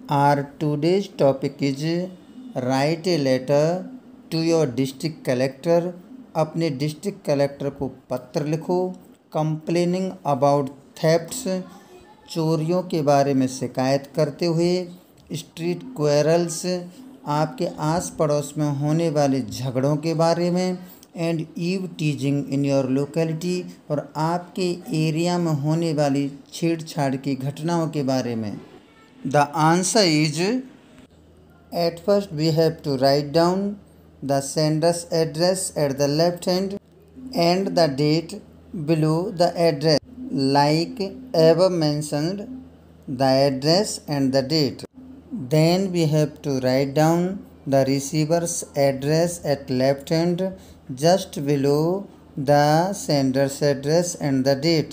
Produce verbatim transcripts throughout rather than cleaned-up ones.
Our today's topic is write a letter to your district collector. अपने district collector को पत्र लिखो complaining about thefts, चोरियों के बारे में शिकायत करते हुए, स्ट्रीट क्वेरल्स, आपके आस पड़ोस में होने वाले झगड़ों के बारे में, and eve teasing in your locality, और आपके एरिया में होने वाली छेड़छाड़ की घटनाओं के बारे में। The answer is, at first we have to write down the sender's address at the left hand and the date below the address, like above mentioned, the address and the date. Then we have to write down the receiver's address at left hand just below the sender's address and the date.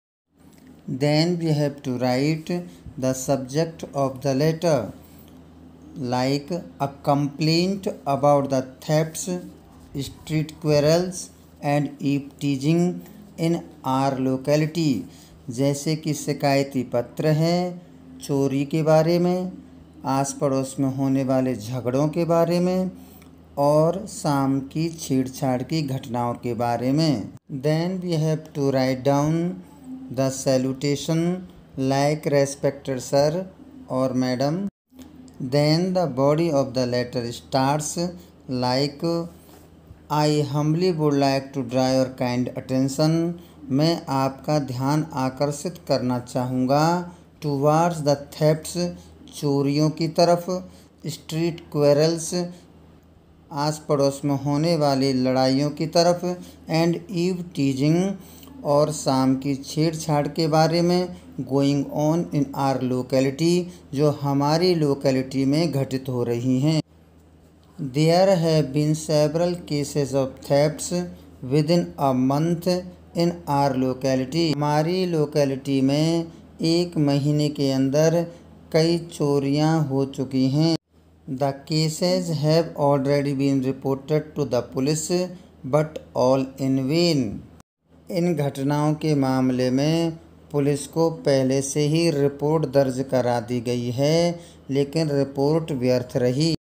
Then we have to write the subject of the letter, like a complaint about the thefts, street quarrels and eve teasing in our locality, जैसे कि शिकायती पत्र है चोरी के बारे में, आस पड़ोस में होने वाले झगड़ों के बारे में और शाम की छेड़छाड़ की घटनाओं के बारे में। Then we have to write down the salutation like respected sir or madam. Then the body of the letter starts like I humbly would like to draw your kind attention. मैं आपका ध्यान आकर्षित करना चाहूँगा towards the thefts, चोरियों की तरफ, street quarrels, आस पड़ोस में होने वाली लड़ाइयों की तरफ, एंड ईव टीजिंग, और शाम की छेड़छाड़ के बारे में, going on in our locality, जो हमारी लोकेलिटी में घटित हो रही हैं। There have been several cases of thefts within a month in our locality. हमारी लोकेलिटी में एक महीने के अंदर कई चोरियां हो चुकी हैं। The cases have already been reported to the police but all in vain. इन घटनाओं के मामले में पुलिस को पहले से ही रिपोर्ट दर्ज करा दी गई है, लेकिन रिपोर्ट व्यर्थ रही।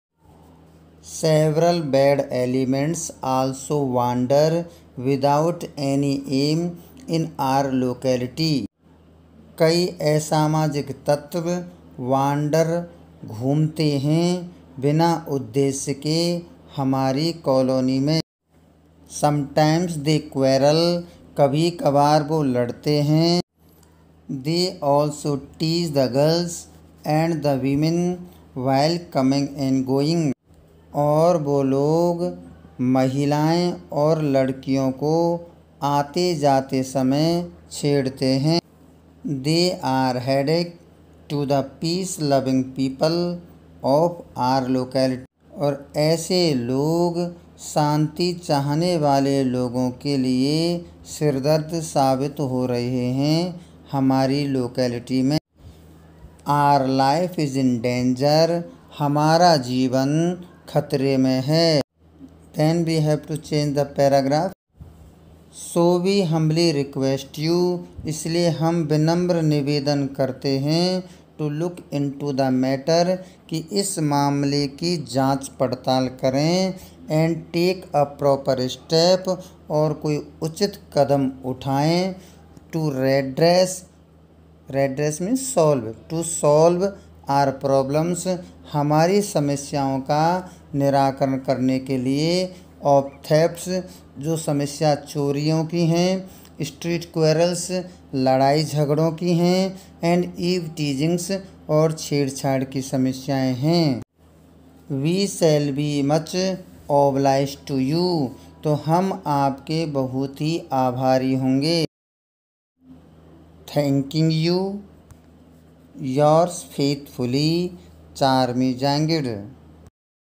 Several bad elements also wander without any aim in our locality. कई असामाजिक तत्व वांडर घूमते हैं बिना उद्देश्य के हमारी कॉलोनी में। समटाइम्स दे क्वेरल, कभी कभार वो लड़ते हैं। They also tease the girls and the women while coming and going, और वो लोग महिलाएं और लड़कियों को आते जाते समय छेड़ते हैं। They are headache to the peace loving people of our locality, और ऐसे लोग शांति चाहने वाले लोगों के लिए सिरदर्द साबित हो रहे हैं हमारी लोकेलिटी में। Our life is in danger, हमारा जीवन खतरे में है। Then we have to change the paragraph. So we humbly request you, इसलिए हम विनम्र निवेदन करते हैं, to look into the matter, कि इस मामले की जांच पड़ताल करें, and take a proper step, और कोई उचित कदम उठाएं, to redress, redress means solve, to solve our problems, हमारी समस्याओं का निराकरण करने के लिए, ऑफ थेफ्ट्स, जो समस्या चोरियों की हैं, स्ट्रीट क्वेरल्स, लड़ाई झगड़ों की हैं, एंड ईव टीजिंग्स, और छेड़छाड़ की समस्याएं हैं। We shall be much obliged to you, तो हम आपके बहुत ही आभारी होंगे। Thanking you, yours faithfully, Charmi Jangid.